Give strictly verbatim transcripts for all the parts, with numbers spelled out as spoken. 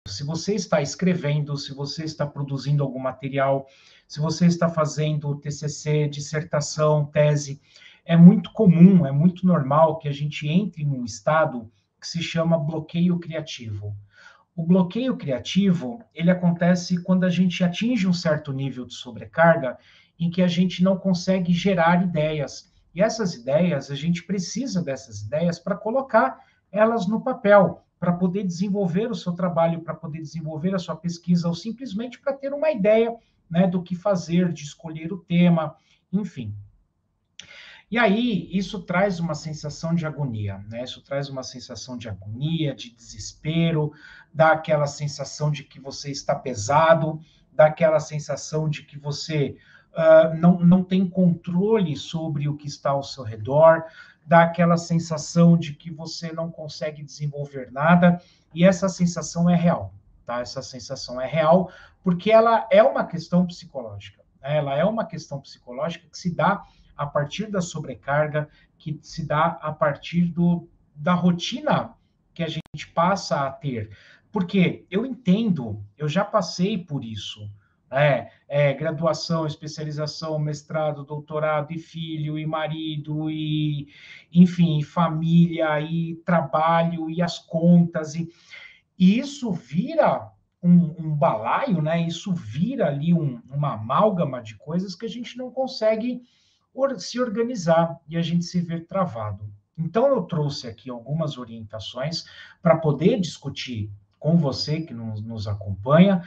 Se você está escrevendo, se você está produzindo algum material, se você está fazendo T C C, dissertação, tese, é muito comum, é muito normal que a gente entre num estado que se chama bloqueio criativo. O bloqueio criativo, ele acontece quando a gente atinge um certo nível de sobrecarga em que a gente não consegue gerar ideias. E essas ideias, a gente precisa dessas ideias para colocar elas no papel, para poder desenvolver o seu trabalho, para poder desenvolver a sua pesquisa, ou simplesmente para ter uma ideia, né, do que fazer, de escolher o tema, enfim. E aí, isso traz uma sensação de agonia, né? Isso traz uma sensação de agonia, de desespero, dá aquela sensação de que você está pesado, dá aquela sensação de que você uh, não, não tem controle sobre o que está ao seu redor, dá aquela sensação de que você não consegue desenvolver nada, e essa sensação é real, tá? Essa sensação é real porque ela é uma questão psicológica, né? Ela é uma questão psicológica que se dá a partir da sobrecarga, que se dá a partir do, da rotina que a gente passa a ter. Porque eu entendo, eu já passei por isso, né? É, graduação, especialização, mestrado, doutorado, e filho, e marido, e, enfim, família, e trabalho, e as contas, e, e isso vira um, um balaio, né? Isso vira ali um, uma amálgama de coisas que a gente não consegue se organizar e a gente se ver travado. Então, eu trouxe aqui algumas orientações para poder discutir com você que nos, nos acompanha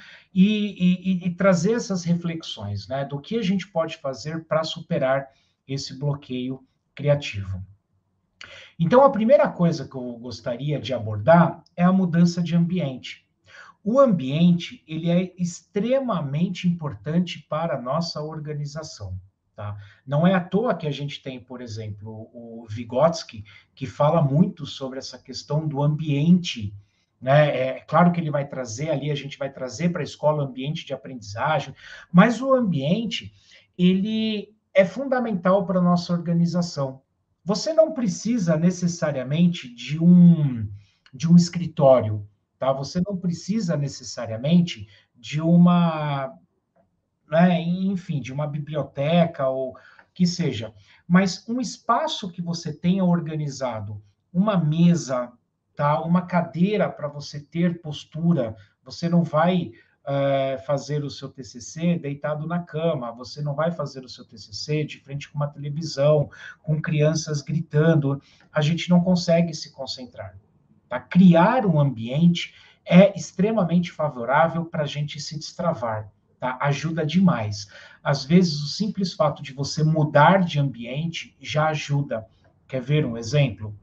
e, e, e trazer essas reflexões, né, do que a gente pode fazer para superar esse bloqueio criativo. Então, a primeira coisa que eu gostaria de abordar é a mudança de ambiente. O ambiente, ele é extremamente importante para a nossa organização. Tá? Não é à toa que a gente tem, por exemplo, o Vygotsky, que fala muito sobre essa questão do ambiente. Né? É claro que ele vai trazer ali, a gente vai trazer para a escola o ambiente de aprendizagem, mas o ambiente, ele é fundamental para a nossa organização. Você não precisa necessariamente de um, de um escritório, tá? Você não precisa necessariamente de uma, né, enfim, de uma biblioteca ou que seja, mas um espaço que você tenha organizado, uma mesa, tá, uma cadeira para você ter postura, você não vai é, fazer o seu T C C deitado na cama, você não vai fazer o seu T C C de frente com uma televisão, com crianças gritando, a gente não consegue se concentrar. Tá? Criar um ambiente é extremamente favorável para a gente se destravar. Tá? Ajuda demais. Às vezes, o simples fato de você mudar de ambiente já ajuda. Quer ver um exemplo?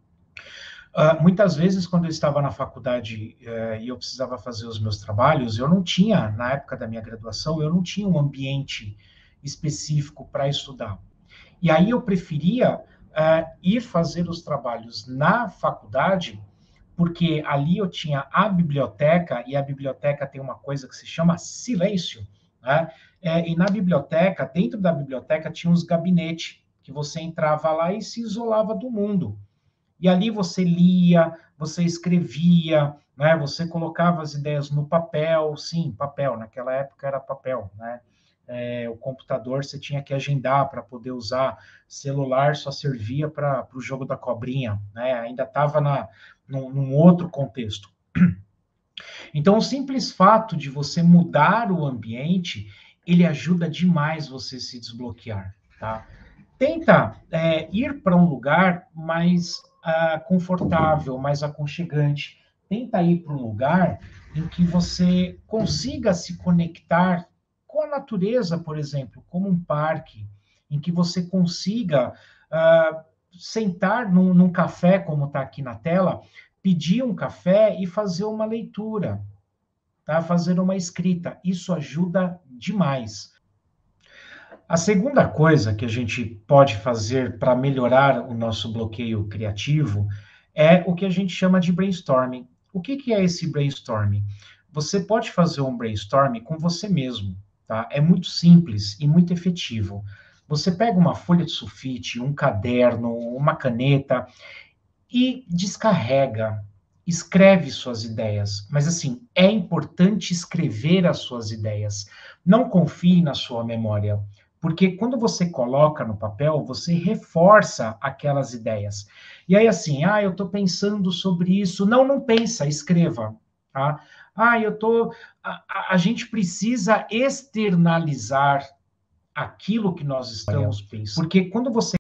Uh, muitas vezes, quando eu estava na faculdade uh, e eu precisava fazer os meus trabalhos, eu não tinha, na época da minha graduação, eu não tinha um ambiente específico para estudar. E aí eu preferia uh, ir fazer os trabalhos na faculdade, porque ali eu tinha a biblioteca, e a biblioteca tem uma coisa que se chama silêncio, né? É, e na biblioteca, dentro da biblioteca, tinha uns gabinetes, que você entrava lá e se isolava do mundo. E ali você lia, você escrevia, né? Você colocava as ideias no papel, sim, papel, naquela época era papel, né? É, o computador você tinha que agendar para poder usar, celular só servia para o jogo da cobrinha, né? Ainda estava na num, num outro contexto. Então, o simples fato de você mudar o ambiente, ele ajuda demais você se desbloquear, tá? Tenta é, ir para um lugar mais uh, confortável, mais aconchegante. Tenta ir para um lugar em que você consiga se conectar com a natureza, por exemplo, como um parque, em que você consiga uh, sentar num, num café, como está aqui na tela, pedir um café e fazer uma leitura, tá? Fazer uma escrita. Isso ajuda demais. A segunda coisa que a gente pode fazer para melhorar o nosso bloqueio criativo é o que a gente chama de brainstorming. O que, que é esse brainstorming? Você pode fazer um brainstorming com você mesmo, tá? É muito simples e muito efetivo. Você pega uma folha de sulfite, um caderno, uma caneta e descarrega. escreve suas ideias, mas assim, é importante escrever as suas ideias. Não confie na sua memória, porque quando você coloca no papel, você reforça aquelas ideias. E aí assim, ah, eu estou pensando sobre isso. Não, não pensa, escreva, tá? Ah, eu tô. A, a, a gente precisa externalizar aquilo que nós estamos pensando, porque quando você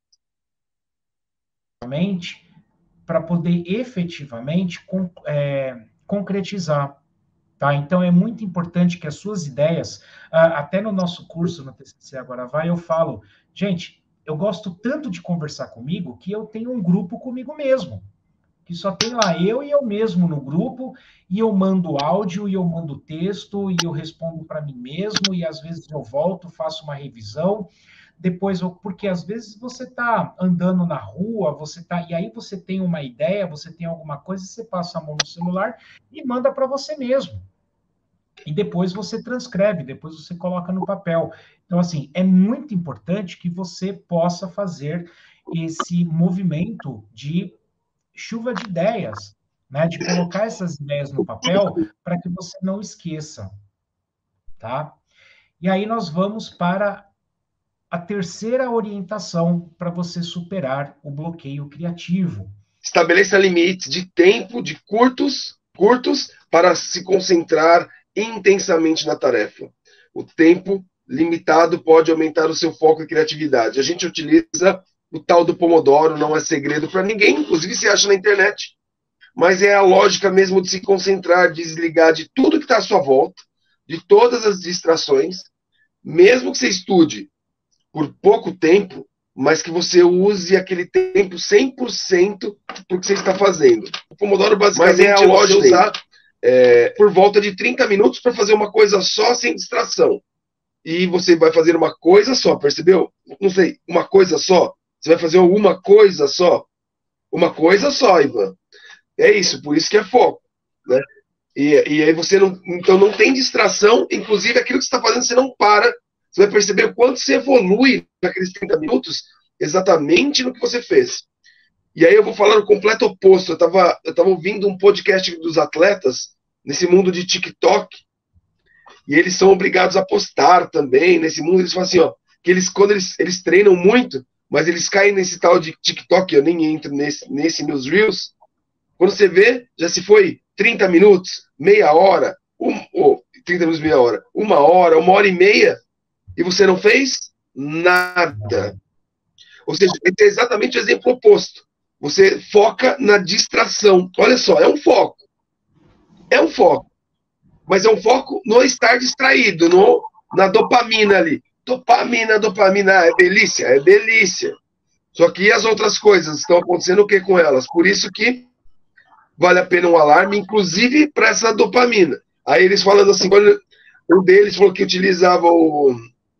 mente para poder efetivamente con é, concretizar. Tá? Então, é muito importante que as suas ideias, ah, até no nosso curso, no T C C Agora Vai, eu falo, gente, eu gosto tanto de conversar comigo que eu tenho um grupo comigo mesmo, que só tem lá eu e eu mesmo no grupo, e eu mando áudio, e eu mando texto, e eu respondo para mim mesmo, e às vezes eu volto, faço uma revisão, depois, eu, porque às vezes você está andando na rua, você tá, e aí você tem uma ideia, você tem alguma coisa, você passa a mão no celular e manda para você mesmo. E depois você transcreve, depois você coloca no papel. Então, assim, é muito importante que você possa fazer esse movimento de chuva de ideias, né? De colocar essas ideias no papel para que você não esqueça, tá? E aí nós vamos para a terceira orientação para você superar o bloqueio criativo. Estabeleça limites de tempo, de curtos, curtos, para se concentrar intensamente na tarefa. O tempo limitado pode aumentar o seu foco e criatividade. A gente utiliza o tal do Pomodoro, não é segredo para ninguém, inclusive se acha na internet. Mas é a lógica mesmo de se concentrar, desligar de tudo que está à sua volta, de todas as distrações, mesmo que você estude por pouco tempo, mas que você use aquele tempo cem por cento para o que você está fazendo. O Pomodoro basicamente é a lógica de usar é, por volta de trinta minutos para fazer uma coisa só, sem distração. E você vai fazer uma coisa só, percebeu? Não sei, uma coisa só? Você vai fazer uma coisa só? Uma coisa só, Ivan. É isso, por isso que é foco, né? E, e aí você não, então não tem distração, inclusive aquilo que você está fazendo, você não para, você vai perceber o quanto você evolui naqueles trinta minutos, exatamente no que você fez. E aí eu vou falar o completo oposto, eu estava eu tava ouvindo um podcast dos atletas, nesse mundo de TikTok, e eles são obrigados a postar também, nesse mundo, eles falam assim, ó, que eles, quando eles, eles treinam muito, mas eles caem nesse tal de TikTok, eu nem entro nesse, nesse meus Reels, quando você vê, já se foi trinta minutos, meia hora, um, oh, trinta minutos, meia hora, uma hora, uma hora e meia, e você não fez nada. Ou seja, esse é exatamente o exemplo oposto. Você foca na distração. Olha só, é um foco. É um foco. Mas é um foco no estar distraído, no, na dopamina ali. Dopamina, dopamina, é delícia, é delícia. Só que e as outras coisas estão acontecendo o que com elas? Por isso que vale a pena um alarme, inclusive para essa dopamina. Aí eles falando assim, um deles falou que utilizava o,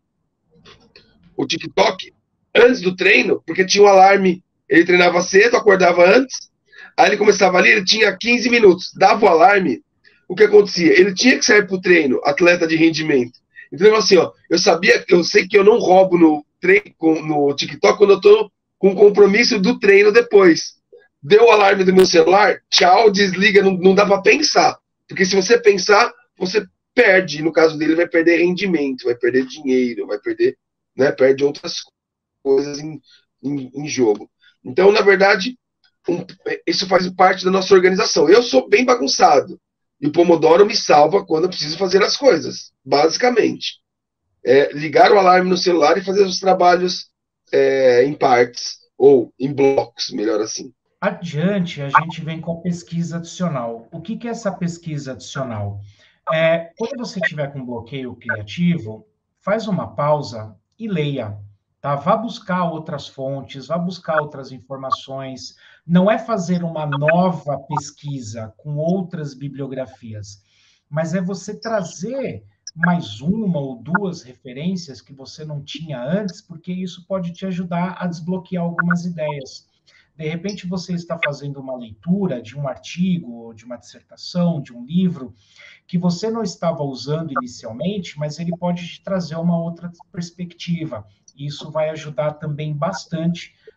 o TikTok antes do treino, porque tinha um alarme, ele treinava cedo, acordava antes, aí ele começava ali, ele tinha quinze minutos, dava o alarme, o que acontecia? Ele tinha que sair para o treino, atleta de rendimento. Então, assim, ó, eu sabia, eu sei que eu não roubo no, treino, no TikTok quando eu estou com compromisso do treino depois. Deu o alarme do meu celular, tchau, desliga, não, não dá para pensar. Porque se você pensar, você perde. No caso dele, vai perder rendimento, vai perder dinheiro, vai perder, né, perde outras coisas em, em, em jogo. Então, na verdade, um, isso faz parte da nossa organização. Eu sou bem bagunçado. E o Pomodoro me salva quando eu preciso fazer as coisas, basicamente. É, ligar o alarme no celular e fazer os trabalhos é, em partes, ou em blocos, melhor assim. Adiante, a gente vem com a pesquisa adicional. O que, que é essa pesquisa adicional? É, quando você tiver com bloqueio criativo, faz uma pausa e leia, tá? Vá buscar outras fontes, vá buscar outras informações. Não é fazer uma nova pesquisa com outras bibliografias, mas é você trazer mais uma ou duas referências que você não tinha antes, porque isso pode te ajudar a desbloquear algumas ideias. De repente, você está fazendo uma leitura de um artigo, de uma dissertação, de um livro, que você não estava usando inicialmente, mas ele pode te trazer uma outra perspectiva. Isso vai ajudar também bastante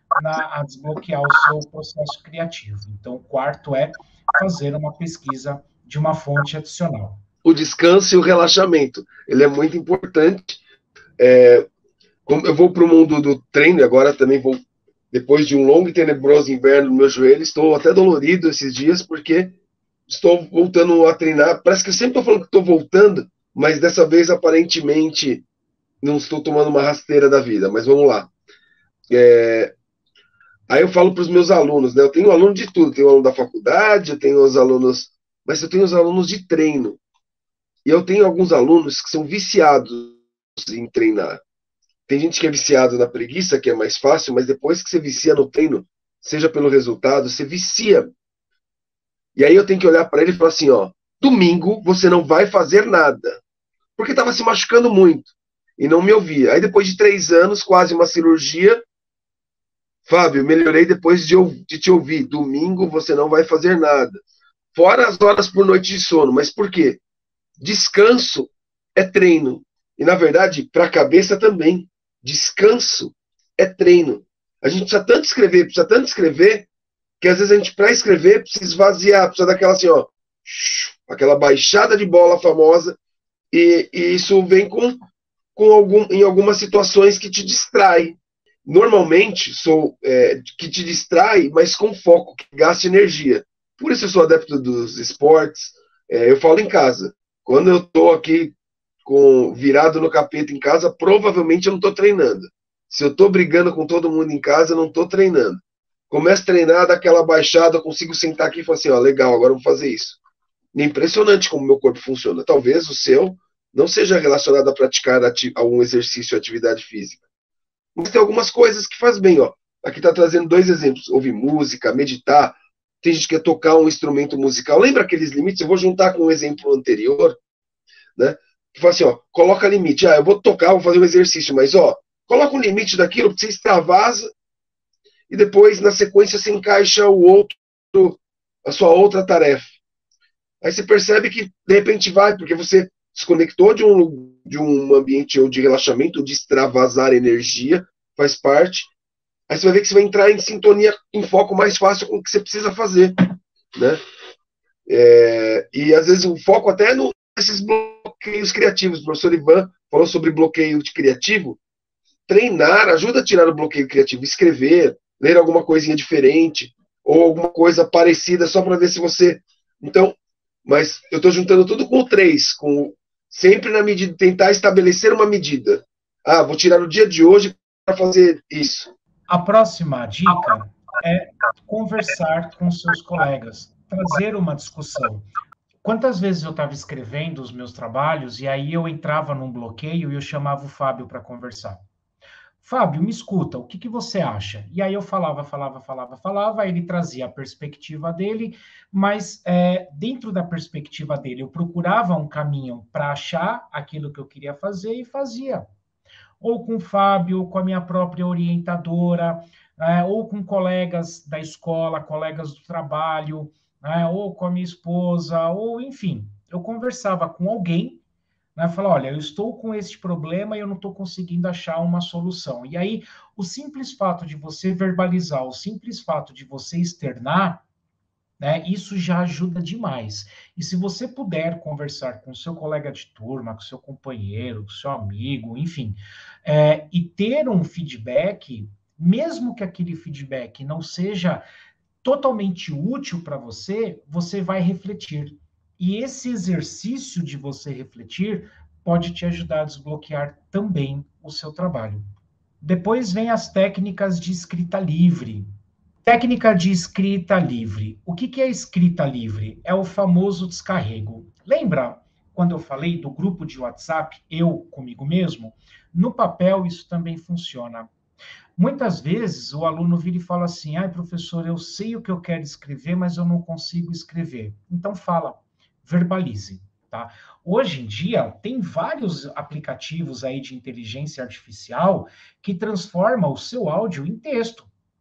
na, a desbloquear o seu processo criativo. Então, o quarto é fazer uma pesquisa de uma fonte adicional. O descanso e o relaxamento, ele é muito importante. É, eu vou para o mundo do treino, agora também vou, depois de um longo e tenebroso inverno no meu joelho, estou até dolorido esses dias, porque estou voltando a treinar. Parece que eu sempre estou falando que estou voltando, mas dessa vez, aparentemente, não estou tomando uma rasteira da vida. Mas vamos lá. É, aí eu falo para os meus alunos, né? Eu tenho aluno de tudo. Tenho aluno da faculdade, eu tenho os alunos... Mas eu tenho os alunos de treino. E eu tenho alguns alunos que são viciados em treinar. Tem gente que é viciado na preguiça, que é mais fácil, mas depois que você vicia no treino, seja pelo resultado, você vicia. E aí eu tenho que olhar para ele e falar assim, ó, domingo você não vai fazer nada. Porque estava se machucando muito e não me ouvia. Aí depois de três anos, quase uma cirurgia, Fábio, melhorei depois de, de te ouvir. Domingo você não vai fazer nada. Fora as horas por noite de sono. Mas por quê? Descanso é treino. E, na verdade, para a cabeça também. Descanso é treino. A gente precisa tanto escrever, precisa tanto escrever, que às vezes a gente, para escrever, precisa esvaziar, precisa daquela assim, ó, aquela baixada de bola famosa, e, e isso vem com, com algum, em algumas situações que te distrai. Normalmente, sou é, que te distrai, mas com foco, que gasta energia. Por isso eu sou adepto dos esportes, é, eu falo em casa. Quando eu estou aqui com, virado no capeta em casa, provavelmente eu não estou treinando. Se eu estou brigando com todo mundo em casa, eu não estou treinando. Começo a treinar, daquela baixada, eu consigo sentar aqui e falar assim, ó, legal, agora eu vou fazer isso. É impressionante como meu corpo funciona. Talvez o seu não seja relacionado a praticar ati- algum exercício ou atividade física. Mas tem algumas coisas que faz bem, ó. Aqui está trazendo dois exemplos. Ouvir música, meditar. Tem gente que quer tocar um instrumento musical. Lembra aqueles limites? Eu vou juntar com um exemplo anterior, né? Que fala assim, ó, coloca limite. Ah, eu vou tocar, vou fazer um exercício, mas, ó, coloca um limite daquilo, você extravasa, e depois, na sequência, você encaixa o outro, a sua outra tarefa. Aí você percebe que, de repente, vai, porque você desconectou de um, de um ambiente ou de relaxamento, de extravasar energia, faz parte. Aí você vai ver que você vai entrar em sintonia, em foco mais fácil com o que você precisa fazer, né? É, e às vezes o foco até no, nesses bloqueios criativos. O professor Ivan falou sobre bloqueio de criativo. Treinar ajuda a tirar o bloqueio criativo, escrever, ler alguma coisinha diferente, ou alguma coisa parecida, só para ver se você... Então, mas eu estou juntando tudo com o três, com sempre na medida, tentar estabelecer uma medida. Ah, vou tirar o dia de hoje para fazer isso. A próxima dica é conversar com seus colegas, trazer uma discussão. Quantas vezes eu estava escrevendo os meus trabalhos e aí eu entrava num bloqueio e eu chamava o Fábio para conversar. Fábio, me escuta, o que, que você acha? E aí eu falava, falava, falava, falava, aí ele trazia a perspectiva dele, mas é, dentro da perspectiva dele, eu procurava um caminho para achar aquilo que eu queria fazer e fazia. Ou com o Fábio, com a minha própria orientadora, é, ou com colegas da escola, colegas do trabalho, é, ou com a minha esposa, ou enfim, eu conversava com alguém, né, falar, olha, eu estou com este problema e eu não estou conseguindo achar uma solução. E aí, o simples fato de você verbalizar, o simples fato de você externar, né, isso já ajuda demais. E se você puder conversar com seu colega de turma, com seu companheiro, com seu amigo, enfim, é, e ter um feedback, mesmo que aquele feedback não seja totalmente útil para você, você vai refletir. E esse exercício de você refletir pode te ajudar a desbloquear também o seu trabalho. Depois vem as técnicas de escrita livre. Técnica de escrita livre. O que é escrita livre? É o famoso descarrego. Lembra quando eu falei do grupo de WhatsApp, eu comigo mesmo? No papel, isso também funciona. Muitas vezes o aluno vira e fala assim: ai, professor, eu sei o que eu quero escrever, mas eu não consigo escrever. Então, fala, verbalize. Tá? Hoje em dia, tem vários aplicativos aí de inteligência artificial que transformam o seu áudio em texto.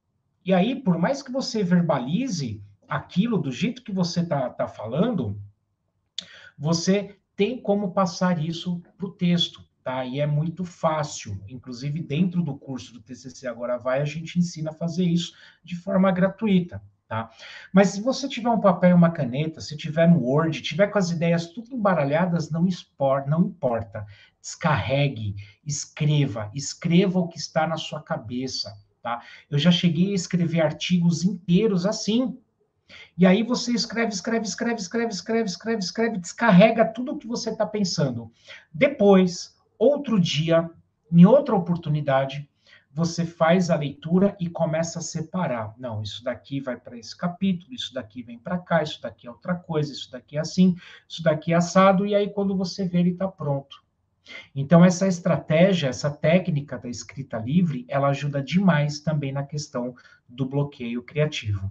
E aí, por mais que você verbalize aquilo do jeito que você está tá falando, você tem como passar isso para o texto. tá? E é muito fácil, inclusive dentro do curso do T C C Agora Vai, a gente ensina a fazer isso de forma gratuita, tá? Mas se você tiver um papel e uma caneta, se tiver no Word, tiver com as ideias tudo embaralhadas, não, expor, não importa. Descarregue, escreva, escreva o que está na sua cabeça, tá? Eu já cheguei a escrever artigos inteiros assim. E aí você escreve, escreve, escreve, escreve, escreve, escreve, escreve, descarrega tudo o que você está pensando. Depois, outro dia, em outra oportunidade, você faz a leitura e começa a separar. Não, isso daqui vai para esse capítulo, isso daqui vem para cá, isso daqui é outra coisa, isso daqui é assim, isso daqui é assado, e aí quando você vê, ele está pronto. Então, essa estratégia, essa técnica da escrita livre, ela ajuda demais também na questão do bloqueio criativo.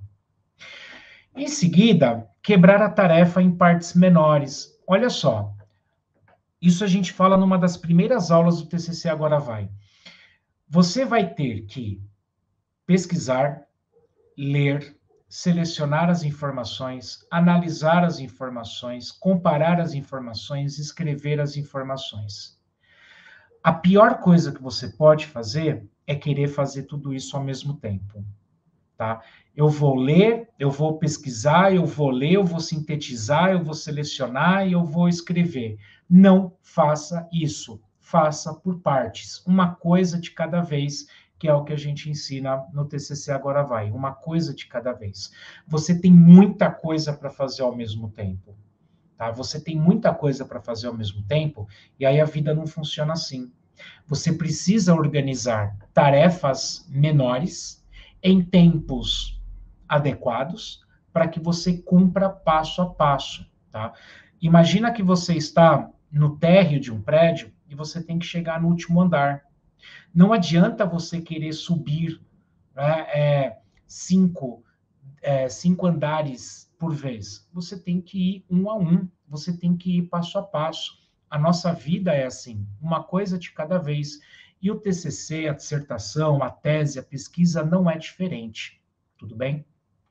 Em seguida, quebrar a tarefa em partes menores. Olha só, isso a gente fala numa das primeiras aulas do T C C Agora Vai. Você vai ter que pesquisar, ler, selecionar as informações, analisar as informações, comparar as informações, escrever as informações. A pior coisa que você pode fazer é querer fazer tudo isso ao mesmo tempo. Tá? Eu vou ler, eu vou pesquisar, eu vou ler, eu vou sintetizar, eu vou selecionar e eu vou escrever. Não faça isso. Faça por partes. Uma coisa de cada vez, que é o que a gente ensina no T C C Agora Vai. Uma coisa de cada vez. Você tem muita coisa para fazer ao mesmo tempo. Tá? Você tem muita coisa para fazer ao mesmo tempo e aí a vida não funciona assim. Você precisa organizar tarefas menores em tempos adequados para que você cumpra passo a passo, tá? Imagina que você está no térreo de um prédio e você tem que chegar no último andar. Não adianta você querer subir, né, é, cinco, é, cinco andares por vez. Você tem que ir um a um, você tem que ir passo a passo. A nossa vida é assim, uma coisa de cada vez. E o T C C, a dissertação, a tese, a pesquisa não é diferente. Tudo bem?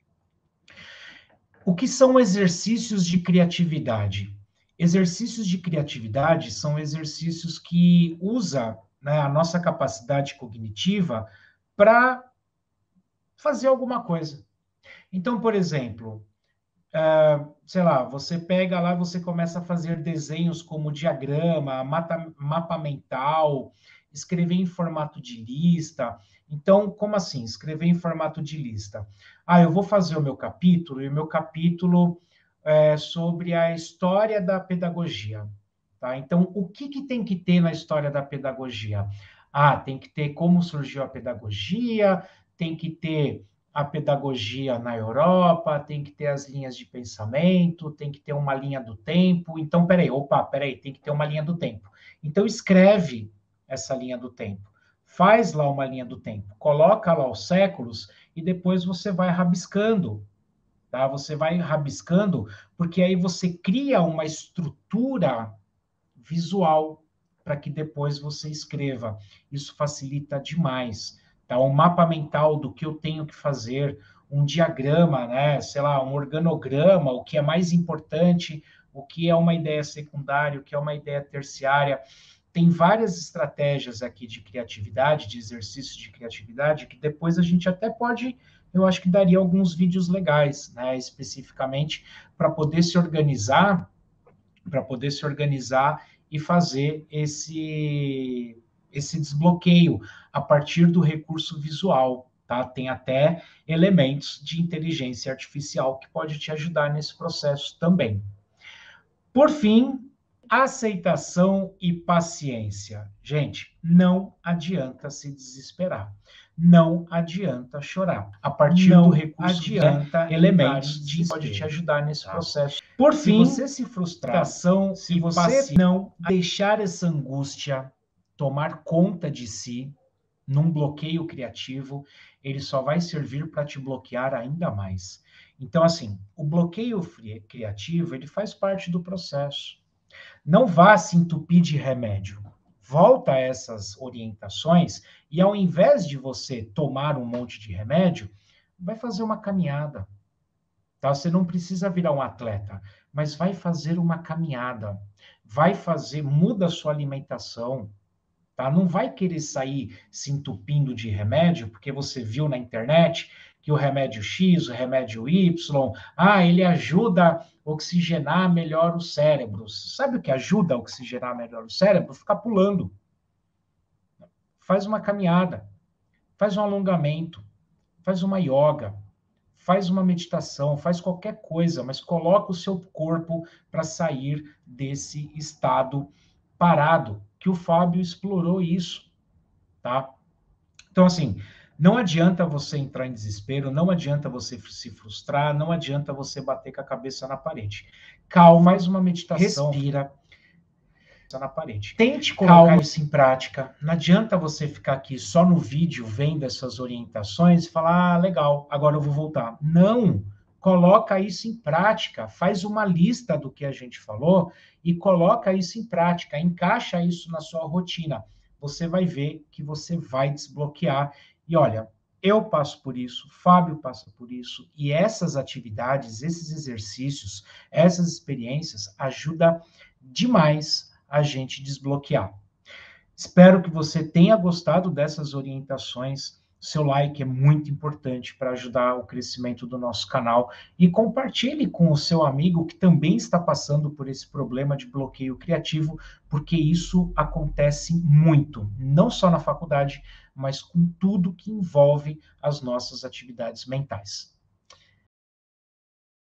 O que são exercícios de criatividade? Exercícios de criatividade são exercícios que usam, né, a nossa capacidade cognitiva para fazer alguma coisa. Então, por exemplo, Uh, sei lá, você pega lá, você começa a fazer desenhos como diagrama, mata, mapa mental, escrever em formato de lista. Então, como assim? Escrever em formato de lista. Ah, eu vou fazer o meu capítulo, e o meu capítulo é sobre a história da pedagogia. Tá? Então, o que, que tem que ter na história da pedagogia? Ah, tem que ter como surgiu a pedagogia, tem que ter a pedagogia na Europa, tem que ter as linhas de pensamento, tem que ter uma linha do tempo. Então, peraí, opa, peraí, tem que ter uma linha do tempo. Então, escreve essa linha do tempo. Faz lá uma linha do tempo. Coloca lá os séculos e depois você vai rabiscando. Tá? Você vai rabiscando, porque aí você cria uma estrutura visual para que depois você escreva. Isso facilita demais. Tá? Um mapa mental do que eu tenho que fazer, um diagrama, né? Sei lá, um organograma, o que é mais importante, o que é uma ideia secundária, o que é uma ideia terciária. Tem várias estratégias aqui de criatividade, de exercício de criatividade, que depois a gente até pode, eu acho que daria alguns vídeos legais, né? Especificamente para poder se organizar, para poder se organizar e fazer esse esse desbloqueio a partir do recurso visual, tá? Tem até elementos de inteligência artificial que pode te ajudar nesse processo também. Por fim, aceitação e paciência. Gente, não adianta se desesperar. Não adianta chorar. A partir não do recurso adianta, né, elementos de pode te ajudar nesse tá. processo. Por se fim, você se frustrar, se você não deixar essa angústia tomar conta de si, num bloqueio criativo, ele só vai servir para te bloquear ainda mais. Então, assim, o bloqueio criativo, ele faz parte do processo. Não vá se entupir de remédio. Volta a essas orientações e, ao invés de você tomar um monte de remédio, vai fazer uma caminhada. Tá? Você não precisa virar um atleta. mas vai fazer uma caminhada, vai fazer, muda a sua alimentação, tá? Não vai querer sair se entupindo de remédio, porque você viu na internet que o remédio X, o remédio Y, ah, ele ajuda a oxigenar melhor o cérebro. Sabe o que ajuda a oxigenar melhor o cérebro? Ficar pulando. Faz uma caminhada, faz um alongamento, faz uma yoga, faz uma meditação, faz qualquer coisa, mas coloca o seu corpo para sair desse estado parado, que o Fábio explorou isso, tá? Então, assim, não adianta você entrar em desespero, não adianta você se frustrar, não adianta você bater com a cabeça na parede. Calma, faz uma meditação, respira na parede. Tente colocar Calma. isso em prática. Não adianta você ficar aqui só no vídeo vendo essas orientações e falar, ah, legal, agora eu vou voltar. Não! Coloca isso em prática, faz uma lista do que a gente falou e coloca isso em prática, encaixa isso na sua rotina. Você vai ver que você vai desbloquear. E olha, eu passo por isso, Fábio passa por isso, e essas atividades, esses exercícios, essas experiências ajudam demais a gente desbloquear. Espero que você tenha gostado dessas orientações. Seu like é muito importante para ajudar o crescimento do nosso canal e compartilhe com o seu amigo que também está passando por esse problema de bloqueio criativo, porque isso acontece muito, não só na faculdade, mas com tudo que envolve as nossas atividades mentais.